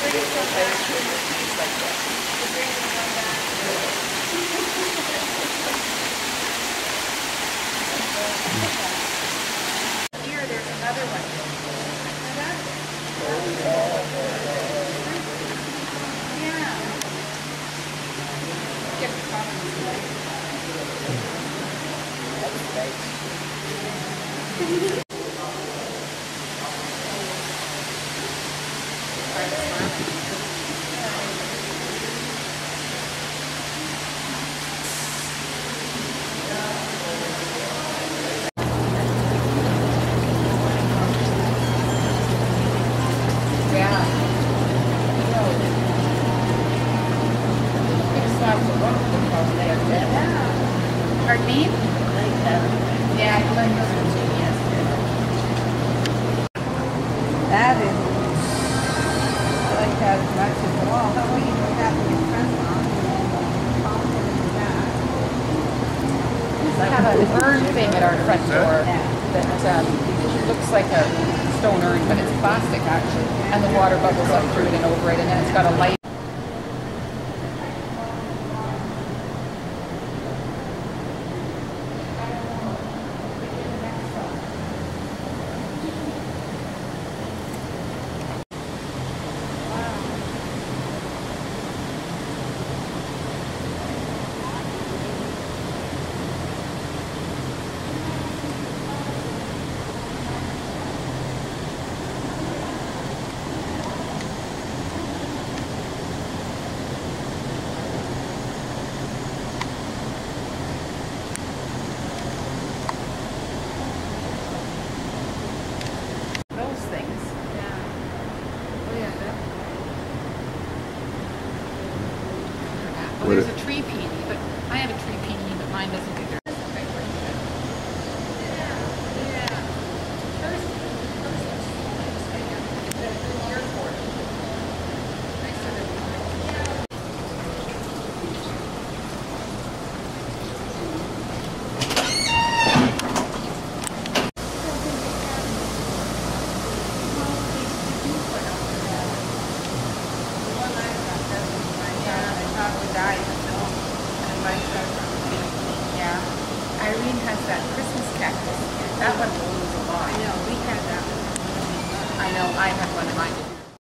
Here, there's another one. Yeah. Get the problems away. Pardon me? Yeah, I like those ones too, yes. That is, I like that as much as the wall. That way you don't have to get front on. We have an urn thing at our front door that looks like a stone urn, but it's plastic actually. And the water bubbles up through it and over it, and then it's got a light. Well, there's a tree peony, but I have a tree peony, but mine doesn't do that. Yeah. Irene has that Christmas cactus. That one blows a lot. I know, we had that one. I know, I have one in mine.